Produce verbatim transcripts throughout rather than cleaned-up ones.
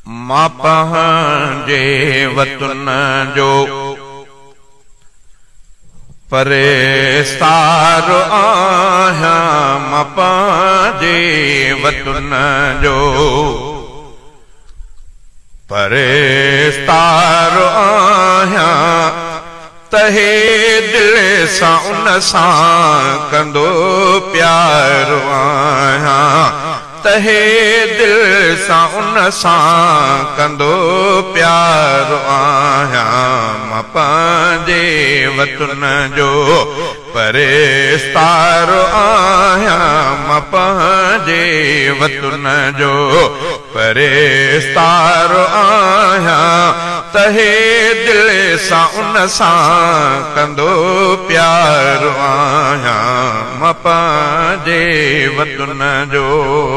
मां पंहिंजे वतन जो परेस्तार आहियां, मां पंहिंजे वतन जो परेस्तार आहियां। तहे दिल सां उन सां कंदो प्यार आहियां, तहे दिल सां उन सां कंदो प्यार आहियां। मां पंहिंजे वतन जो परेस्तार आहियां, मां पंहिंजे वतन जो परेस्तार आहियां। तहे दिल सां उन सां कंदो प्यार आहियां, मां पंहिंजे वतन जो।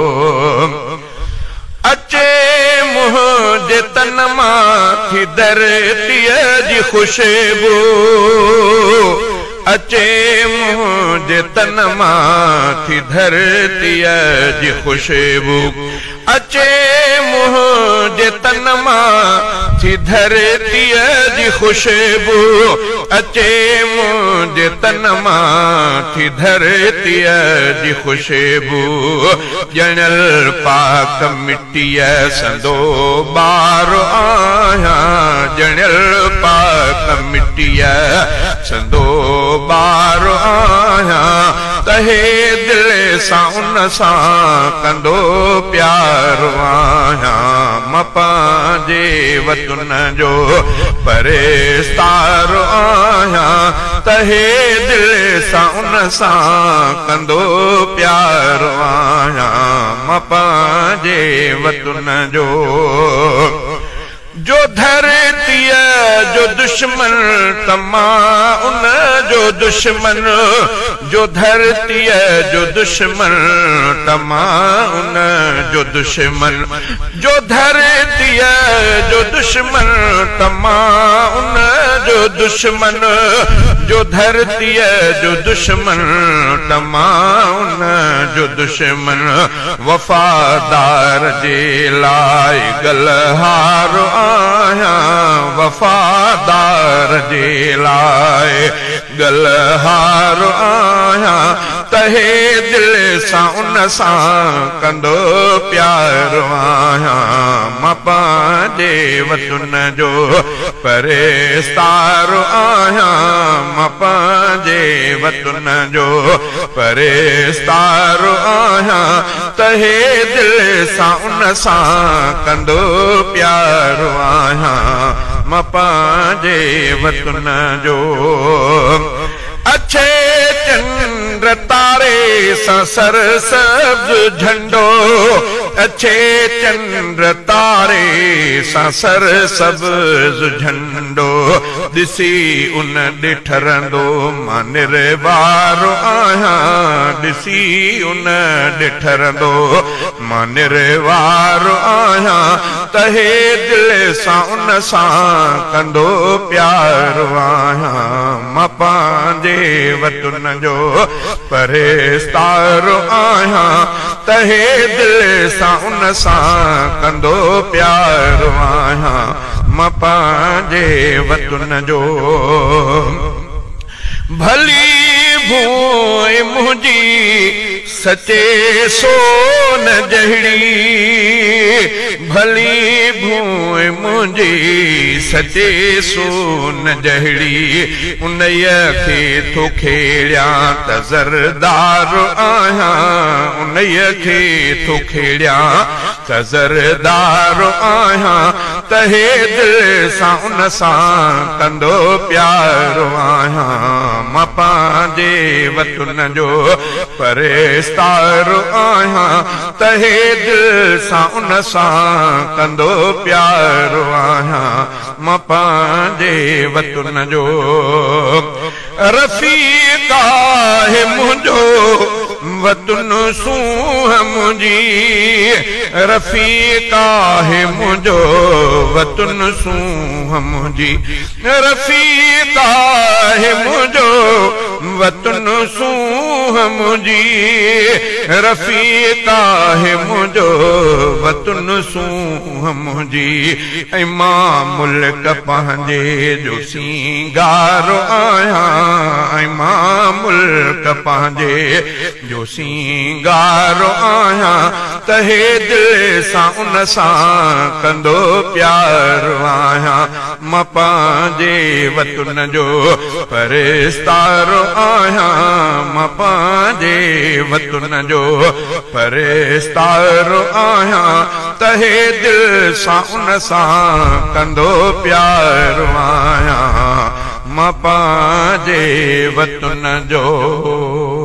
अचे मुंहिंजे तन मां थी धरतीअ जी ख़ुशबू, अचे मुंहिंजे तन मां थी धरतीअ जी ख़ुशबू, अचे मुंहिंजे तन मां थी धरतीअ जी ख़ुशबू, अचे मुंहिंजे तन मां थी धरतीअ जी ख़ुशबू। ॼणियल पाक मिटीअ संदो ॿार आहियां, ॼणियल पाक मिटीअ संदो ॿार आहियां। तहे दिल सां उन सां कंदो प्यार आहियां, मां पंहिंजे वतन जो परेस्तार आहियां। तहे दिल सां उन सां कंदो प्यार आहियां, मां पंहिंजे वतन जो। जो धरतीअ जो दुश्मन तमां उन जो दुश्मन, जो धरतीअ जो दुश्मन तमां उन जो दुश्मन, जो धरतीअ जो दुश्मन तमां उन जो दुश्मन, जो धरतीअ जो दुश्मन तमां उन जो दुश्मन। वफ़ादार जे लाइ गलहार आहियां, वफ़ादार जे लाइ गलहार आहियां। तहे दिल सां उन सां कंदो प्यार आहियां, मां पंहिंजे वतन जो परेस्तार आहियां, मां पंहिंजे वतन जो परेस्तार आहियां। तहे दिल सां उन सां कंदो प्यार आहियां, मां पंहिंजे वतन जो। अच्छे चंद्र तारे सां सर सब्ज झंडो, अच्छे चंद्र तारे सां सर सब्ज झंडो। ॾिसी उन ॾिठरंदो मां निर्वार आहियां, ॾिसी उन ॾिठरंदो मां निर्वार आहियां। तहे दिल सां उन सां कंदो प्यार आहियां, मां पंहिंजे वतन जो परेस्तार आहियां। तहे दिल सां उन सां कंदो प्यार आहियां, मां पंहिंजे वतन जो। भली भूए मुंहिंजी सचे सोन जहिड़ी, भली भूए मुंहिंजी सचे सोन जहिड़ी। उनईअ खे थो खेड़ियां त ज़रदार आहियां, उनईअ खे थो खेड़ियां त ज़रदार आहियां। तहे दिल सां उन सां कंदो प्यार आहियां, मां पंहिंजे वतन जो परेस्तार आहियां। तहे दिल सां उन सां कंदो प्यार आहियां, मां पंहिंजे वतन जो। रफ़ीक़ आहे मुंहिंजो वतन सूह मुंहिंजी रफ़ीका है मुंहिंजो वतन सूह मुंहिंजी रफ़ीका है मुंहिंजो वतन सूह मुंहिंजी रफ़ीका है मुंहिंजो वतन सूह मुंहिंजी ऐं मां मुल्क पंहिंजे जो सींगारो आहियां ऐं मां मुल्क पंहिंजे जो सींगारो आहियां त हे दिल सां उन सां कंदो प्यार आहियां मां पंहिंजे वतन जो परिस्तारो आहियां मां पंहिंजे वतन जो परिस्तारो आहियां त हे दिल सां उन सां कंदो प्यार आहियां मां पंहिंजे वतन जो